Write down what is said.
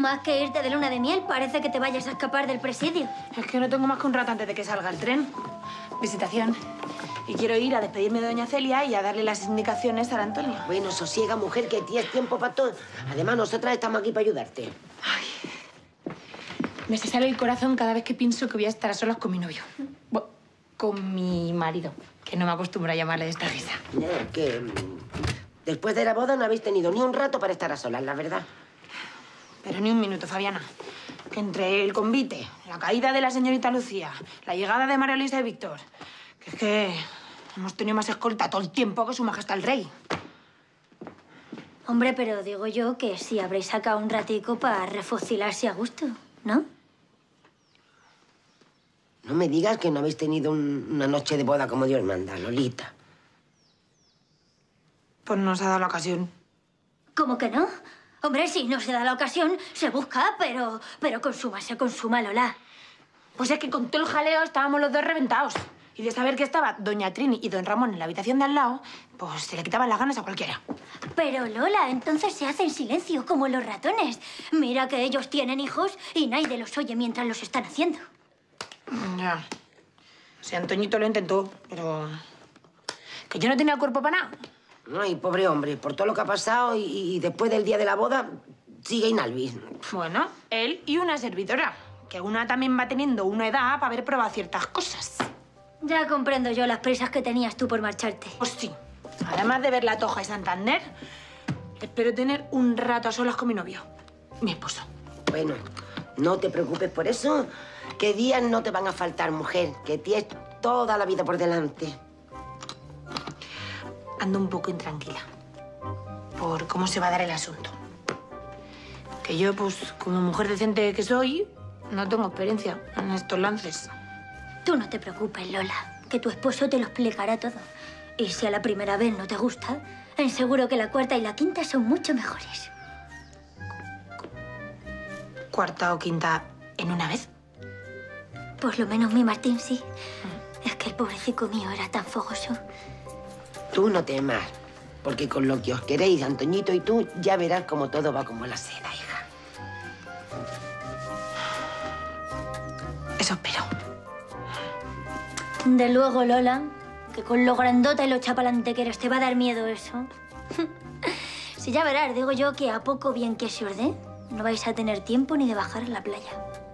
Más que irte de luna de miel, parece que te vayas a escapar del presidio. Es que no tengo más que un rato antes de que salga el tren. Visitación. Y quiero ir a despedirme de doña Celia y a darle las indicaciones a la Antonia. Bueno, sosiega, mujer, que tienes tiempo para todo. Además, nosotras estamos aquí para ayudarte. Me se sale el corazón cada vez que pienso que voy a estar a solas con mi novio. Bueno, con mi marido, que no me acostumbro a llamarle de esta risa. Que después de la boda no habéis tenido ni un rato para estar a solas, la verdad. Pero ni un minuto, Fabiana. Que entre el convite, la caída de la señorita Lucía, la llegada de María Luisa y Víctor, que es que hemos tenido más escolta todo el tiempo que su majestad el rey. Hombre, pero digo yo que sí habréis sacado un ratico para refocilarse a gusto, ¿no? No me digas que no habéis tenido una noche de boda como Dios manda, Lolita. Pues nos ha dado la ocasión. ¿Cómo que no? Hombre, si no se da la ocasión, se busca, pero se consuma, Lola. Pues es que con todo el jaleo estábamos los dos reventados. Y de saber que estaba doña Trini y don Ramón en la habitación de al lado, pues se le quitaban las ganas a cualquiera. Pero, Lola, entonces se hace en silencio, como los ratones. Mira que ellos tienen hijos y nadie los oye mientras los están haciendo. Ya. Sí, Antoñito lo intentó, pero... que yo no tenía cuerpo para nada. Ay, pobre hombre, por todo lo que ha pasado y después del día de la boda, sigue inalvis. Bueno, él y una servidora, que una también va teniendo una edad para haber probado ciertas cosas. Ya comprendo yo las prisas que tenías tú por marcharte. Pues sí. Además de ver La Toja y Santander, espero tener un rato a solas con mi novio, mi esposo. Bueno, no te preocupes por eso, que días no te van a faltar, mujer, que tienes toda la vida por delante. Ando un poco intranquila por cómo se va a dar el asunto. Que yo, pues, como mujer decente que soy, no tengo experiencia en estos lances. Tú no te preocupes, Lola, que tu esposo te lo explicará todo. Y si a la primera vez no te gusta, seguro que la cuarta y la quinta son mucho mejores. ¿Cuarta o quinta en una vez? Por lo menos mi Martín sí. Es que el pobrecito mío era tan fogoso. Tú no temas, porque con lo que os queréis, Antoñito y tú, ya verás cómo todo va como la seda, hija. Eso espero. De luego, Lola, que con lo grandota y lo chapalante que eres te va a dar miedo eso. Si ya verás, digo yo que a poco bien que se os dé, no vais a tener tiempo ni de bajar a la playa.